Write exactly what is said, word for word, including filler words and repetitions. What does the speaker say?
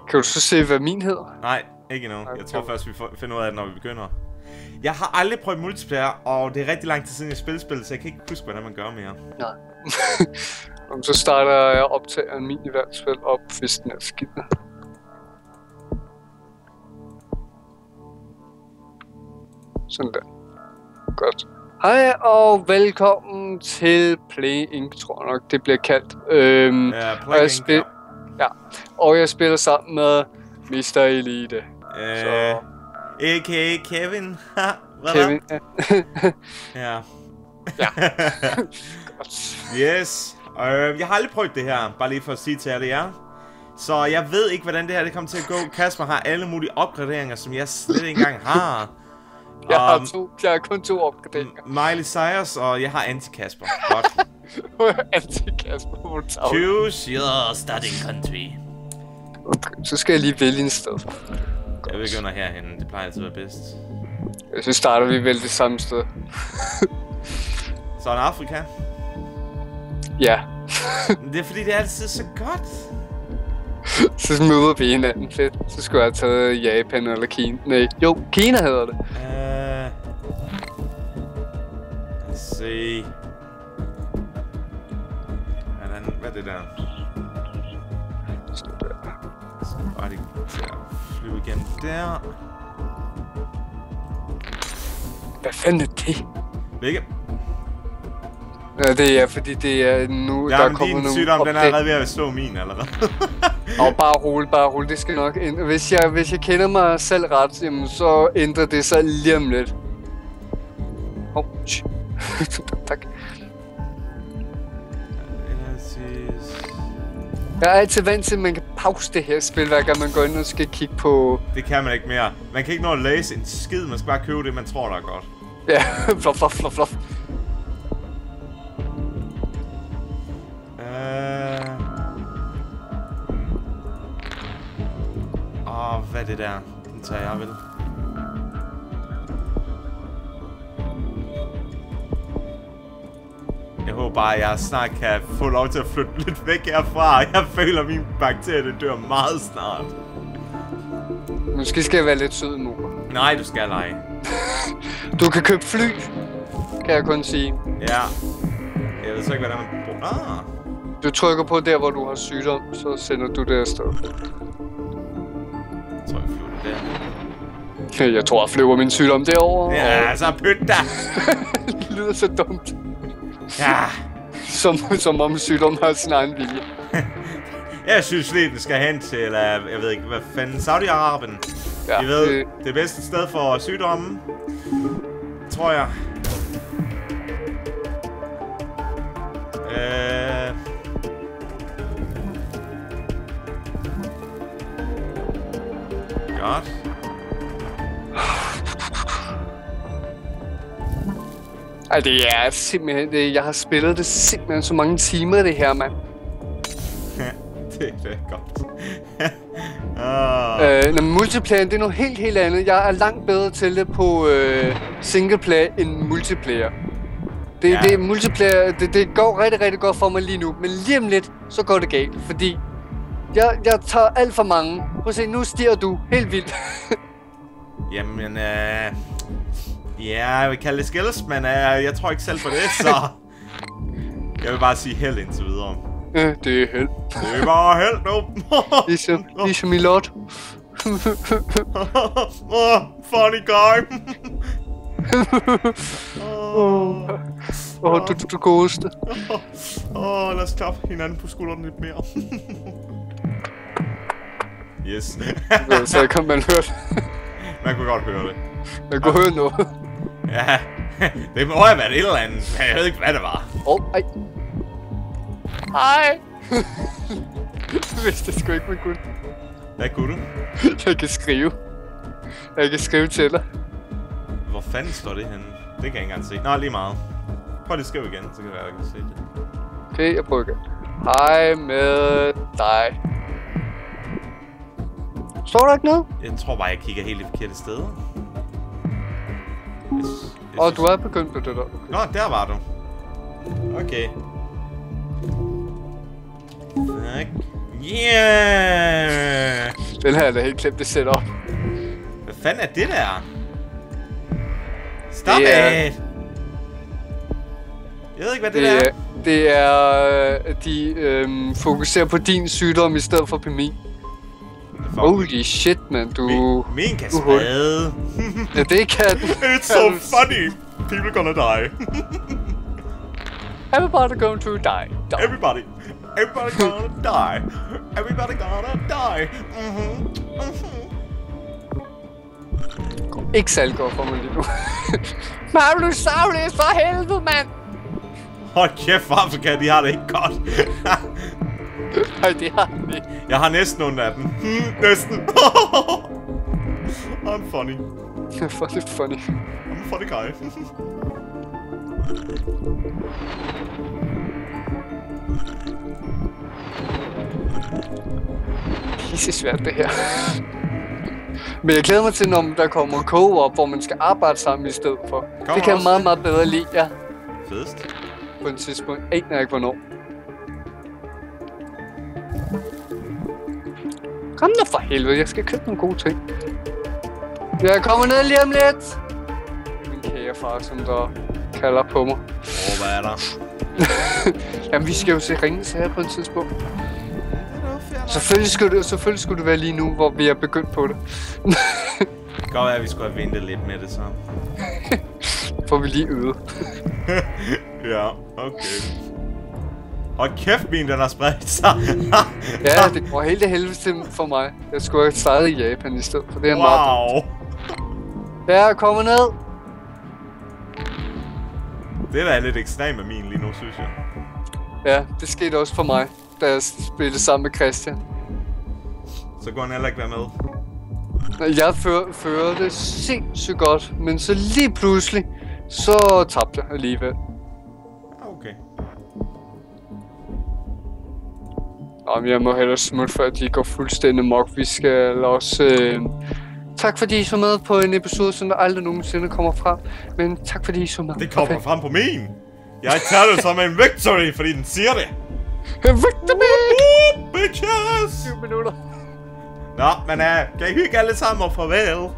Kan du så se, hvad min hedder? Nej, ikke endnu. Jeg tror først, vi finder ud af det, når vi begynder. Jeg har aldrig prøvet multiplayer, og det er rigtig lang tid siden, jeg spillede spillet, så jeg kan ikke huske, hvordan man gør mere. Nej. Om så starter jeg optageren min i hvert fald op, hvis den er skidt. Sådan der. Godt. Hej og velkommen til Play Inc, tror jeg nok, det bliver kaldt. Øhm, ja, Play Inc. Ja. ja. Og jeg spiller sammen med mister Elite. Øh, så. A K A Kevin. Kevin, ja. ja. ja. Yes. Øh, jeg har aldrig prøvet det her, bare lige for at sige til jer, det er. Så jeg ved ikke, hvordan det her det kommer til at gå. Kasper har alle mulige opgraderinger, som jeg slet ikke engang har. Jeg har, um, to, jeg har kun to opgraderinger. Miley Cyrus, og jeg har Anti-Kasper. Godt. Anti-Kasper. Choose your starting country. Okay, så skal jeg lige vælge en sted. Jeg begynder herhen. Det plejer altid at være bedst. Så starter vi vel det samme sted. Så er det Afrika? Ja. Det er fordi, det er altid så godt. Så møder vi hinanden, fedt. Så skulle jeg have taget Japan eller Kina. Nej, jo, Kina hedder det. Uh, lad os se. Hvordan, hvad er det der? Sådan der. Så bare det til at flyve igen der. Hvad fanden er det? Hvilke? Ja, det er fordi det er nu, ja, der men kommer din nogle sygdom, den er allerede ved at slå min allerede. Og bare rulle, bare rulle, det skal nok ændre. Hvis jeg, hvis jeg kender mig selv ret, jamen, så ændrer det sig lige om lidt. Åh, oh, tak. Jeg er altid vant til, at man kan pause det her spil, hver gang man går ind og skal kigge på... Det kan man ikke mere. Man kan ikke nå at læse en skid, man skal bare købe det, man tror, der er godt. Ja, fluff, fluff, fluff, fluff. Åh, oh, hvad er det der? Den tager jeg vel. Jeg håber bare, at jeg snart kan få lov til at flytte lidt væk herfra. Jeg føler, at min bakterie det dør meget snart. Måske skal jeg være lidt sød nu. Nej, du skal ej. Du kan købe fly, kan jeg kun sige. Ja. Jeg ved så ikke, hvordan man bruger... Ah. Du trykker på der, hvor du har sygdom, så sender du det afsted. Jeg tror, jeg flyver det der. Jeg tror, jeg flyver min sygdom derovre. Ja, så pyt da! Det lyder så dumt. Ja. Som, som om sygdom har sin egen vilje. Jeg synes lige, den skal hen til, uh, jeg ved ikke, hvad fanden, Saudi-Arabien. Ja, I ved, det... det bedste sted for sygdommen. Tror jeg. Øh... Godt. Ej, det er simpelthen det. Jeg har spillet det simpelthen så mange timer, det her, mand. det, det er godt. oh. øh, når multiplayer, det er noget helt, helt andet. Jeg er langt bedre til det på øh, singleplayer end multiplayer. Det, ja. det er multiplayer, det, det går rigtig, rigtig godt for mig lige nu. Men lige om lidt, så går det galt, fordi jeg, jeg tager alt for mange. Prøv at se, nu stiger du helt vildt. Jamen, øh... ja, jeg vil kalde det skills, men øh, jeg tror ikke selv på det, så... Jeg vil bare sige held indtil videre. Ja, det er held. Det er bare held, nu. ligesom, ligesom i lot. oh, funny guy. Åh, oh, du, du, du godeste. Åh, oh, lad os klappe hinanden på skulderen lidt mere. Yes. Så kan man høre det. Man kunne godt høre det. Man kunne høre noget. Ja, det må have været et eller andet, men jeg ved ikke, hvad det var. Åh, oh, ej. Hej. Jeg vidste sgu ikke, man kunne. Hvad kunne du? Jeg kan skrive. Jeg kan skrive til dig. Hvor fanden står det henne? Det kan jeg ikke engang se. Nå, lige meget. Prøv lige at skrive igen, så kan det være, at jeg kan se det. Okay, jeg prøver igen. Hej med dig. Står der ikke noget? Jeg tror bare, jeg kigger helt i forkerte steder. Åh, oh, du er begyndt på det der. Okay. Nå, der var du. Okay. Tak. Yeah! Den her er da helt klemt, det setup. Hvad fanden er det der? Stop det er... it! Jeg ved ikke, hvad det, det der er. Det er, at de øhm, fokuserer på din sygdom i stedet for på min. Holy shit, man, du... Min, min kan sprede. Ja, det kan den. It's so funny. People gonna die. Everybody going to die. die. Everybody. Everybody gonna die. Everybody gonna die. Mhm. Mhm. Ikke særlig godt for mig lige nu. Magnus for helvede, mand! Hold kæft, for Afrika, de har det ikke godt. Nej, det har de ikke. Jeg har næsten nogle af dem. Hmm, næsten. I'm funny. Funny, funny. I'm a funny guy. Pisse svært det her. Men jeg glæder mig til, når der kommer co-op, hvor man skal arbejde sammen i stedet for. Kommer det kan jeg meget, meget bedre lide, ja. Fedest. På en tidspunkt. Aner jeg ikke, hvornår. Kom nu for helvede, jeg skal købe nogle gode ting. Jeg kommer ned lige om lidt. Min kære far, som der kalder på mig. Åh, hvad er der? Jamen, vi skal jo se Ringens Herre på et tidspunkt. Selvfølgelig skulle, det, selvfølgelig skulle det være lige nu, hvor vi er begyndt på det. Det kan godt være, at vi skulle have ventet lidt med det så. Får vi lige øvet. Ja, okay. Hold kæft, min den har spredt sig. Ja, det går helt det helvede for mig. Jeg skulle have startet i Japan i stedet, for det er wow. meget dumt. Ja, kommer ned. Det der er lidt ekstremt med min lige nu, synes jeg. Ja, det skete også for mig, da jeg spillede sammen med Christian. Så kunne han heller ikke være med. Jeg før, fører det sindssygt godt, men så lige pludselig, så tabte jeg alligevel. Okay. Nå, men jeg må hellere smutte, før de går fuldstændig mok. Vi skal også... Øh... Tak fordi I så med på en episode, som der aldrig nogensinde kommer frem. Men tak fordi I så med. Det kommer okay. frem på min. Jeg tager det som en victory, fordi den siger det. Victory! Bitches! syv minutter. Nå, men uh, kan I hygge alle sammen og farvel?